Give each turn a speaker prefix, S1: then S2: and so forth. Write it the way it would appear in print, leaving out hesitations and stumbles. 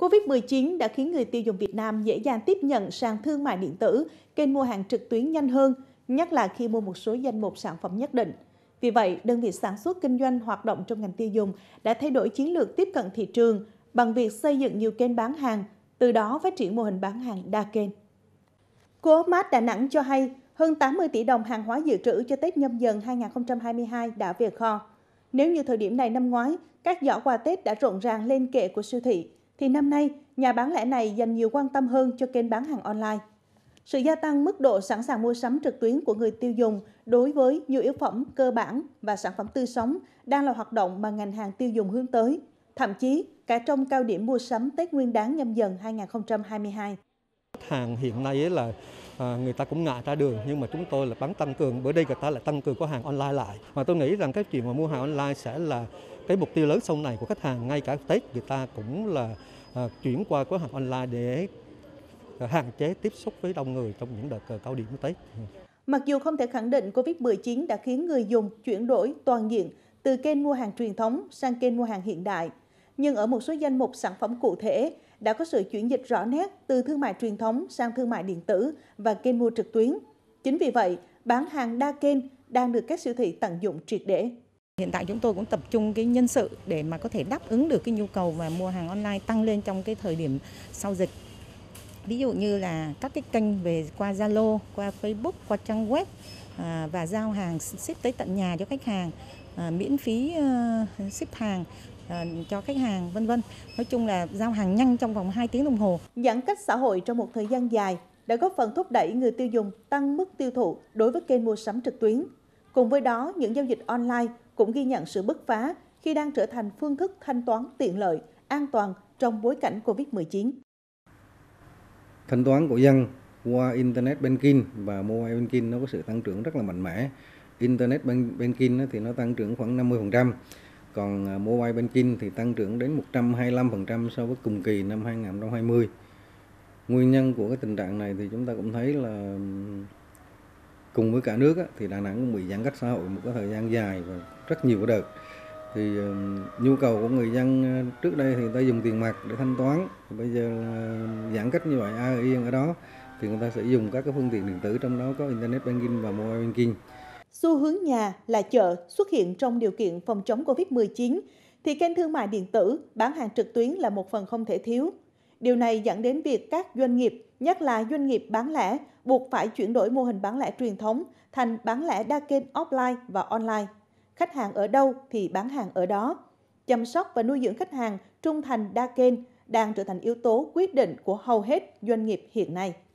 S1: Covid-19 đã khiến người tiêu dùng Việt Nam dễ dàng tiếp nhận sàn thương mại điện tử, kênh mua hàng trực tuyến nhanh hơn, nhất là khi mua một số danh mục sản phẩm nhất định. Vì vậy, đơn vị sản xuất kinh doanh hoạt động trong ngành tiêu dùng đã thay đổi chiến lược tiếp cận thị trường bằng việc xây dựng nhiều kênh bán hàng, từ đó phát triển mô hình bán hàng đa kênh. Co-op Đà Nẵng cho hay hơn 80 tỷ đồng hàng hóa dự trữ cho Tết Nhâm Dần 2022 đã về kho. Nếu như thời điểm này năm ngoái, các giỏ quà Tết đã rộn ràng lên kệ của siêu thị, thì năm nay, nhà bán lẻ này dành nhiều quan tâm hơn cho kênh bán hàng online. Sự gia tăng mức độ sẵn sàng mua sắm trực tuyến của người tiêu dùng đối với nhu yếu phẩm cơ bản và sản phẩm tươi sống đang là hoạt động mà ngành hàng tiêu dùng hướng tới, thậm chí cả trong cao điểm mua sắm Tết Nguyên đán Nhâm Dần 2022.
S2: Khách hàng hiện nay ấy là người ta cũng ngại ra đường, nhưng mà chúng tôi là bán tăng cường, bữa đây người ta lại tăng cường có hàng online lại. Mà tôi nghĩ rằng cái chuyện mà mua hàng online sẽ là cái mục tiêu lớn sau này của khách hàng. Ngay cả Tết người ta cũng là chuyển qua có hàng online để hạn chế tiếp xúc với đông người trong những đợt cao điểm Tết.
S1: Mặc dù không thể khẳng định Covid-19 đã khiến người dùng chuyển đổi toàn diện từ kênh mua hàng truyền thống sang kênh mua hàng hiện đại, nhưng ở một số danh mục sản phẩm cụ thể đã có sự chuyển dịch rõ nét từ thương mại truyền thống sang thương mại điện tử và kênh mua trực tuyến. Chính vì vậy, bán hàng đa kênh đang được các siêu thị tận dụng triệt để.
S3: Hiện tại chúng tôi cũng tập trung cái nhân sự để mà có thể đáp ứng được cái nhu cầu và mua hàng online tăng lên trong cái thời điểm sau dịch. Ví dụ như là các cái kênh về qua Zalo, qua Facebook, qua trang web và giao hàng ship tới tận nhà cho khách hàng, miễn phí ship hàng cho khách hàng, vân vân. Nói chung là giao hàng nhanh trong vòng 2 tiếng đồng hồ.
S1: Giãn cách xã hội trong một thời gian dài đã góp phần thúc đẩy người tiêu dùng tăng mức tiêu thụ đối với kênh mua sắm trực tuyến. Cùng với đó, những giao dịch online cũng ghi nhận sự bứt phá khi đang trở thành phương thức thanh toán tiện lợi, an toàn trong bối cảnh Covid-19.
S4: Thanh toán của dân qua Internet Banking và Mobile Banking nó có sự tăng trưởng rất là mạnh mẽ. Internet Banking thì nó tăng trưởng khoảng 50%, còn Mobile Banking thì tăng trưởng đến 125% so với cùng kỳ năm 2020. Nguyên nhân của cái tình trạng này thì chúng ta cũng thấy là cùng với cả nước thì Đà Nẵng cũng bị giãn cách xã hội một cái thời gian dài và rất nhiều cái đợt. Thì nhu cầu của người dân trước đây thì người ta dùng tiền mặt để thanh toán, bây giờ là giãn cách như vậy ai yên ở đó thì người ta sẽ dùng các cái phương tiện điện tử, trong đó có Internet Banking và Mobile Banking.
S1: Xu hướng nhà là chợ xuất hiện trong điều kiện phòng chống Covid-19 thì kênh thương mại điện tử, bán hàng trực tuyến là một phần không thể thiếu. Điều này dẫn đến việc các doanh nghiệp, nhất là doanh nghiệp bán lẻ, buộc phải chuyển đổi mô hình bán lẻ truyền thống thành bán lẻ đa kênh offline và online. Khách hàng ở đâu thì bán hàng ở đó. Chăm sóc và nuôi dưỡng khách hàng trung thành đa kênh đang trở thành yếu tố quyết định của hầu hết doanh nghiệp hiện nay.